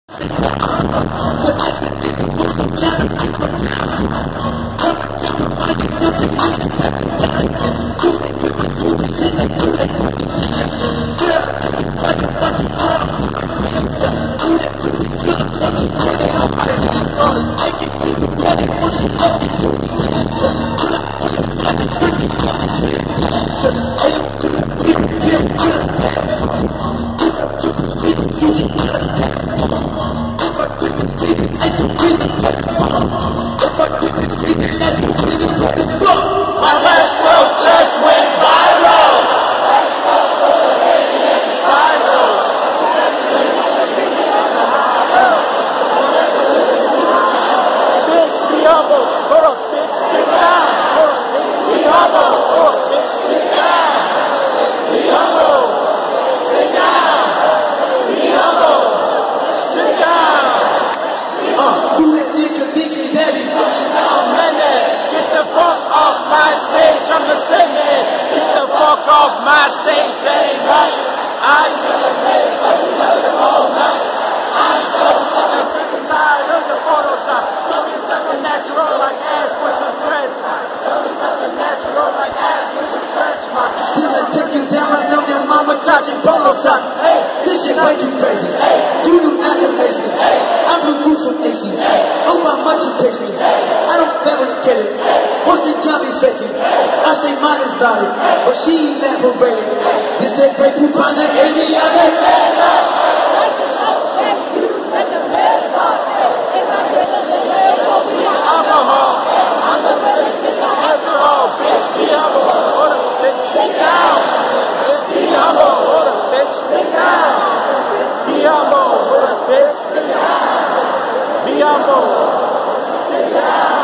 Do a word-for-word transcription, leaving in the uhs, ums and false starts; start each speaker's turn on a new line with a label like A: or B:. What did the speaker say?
A: Off my stage, that ain't right. I never made it, but you love it all night. I'm so sick and tired of the Photoshop. Show me something natural like ass with some stretch. Show me something natural like ass with some stretch.
B: Still a taking down right now, your mama dodging polo sock. Hey, this shit way too crazy. Hey, you do not amaze me. Hey, I'm blue goose from A C. Hey, oh my much it takes me. Hey, I don't fabricate it. What's the job be faking? I stay modest about it, but she ain't elaborated. This that great poop on the N B A.
A: Alcohol, alcohol, bitch, be humble, order, bitch, sit down. Be humble, order, bitch, sit down. Be humble, order, bitch, sit down. Be humble, sit down.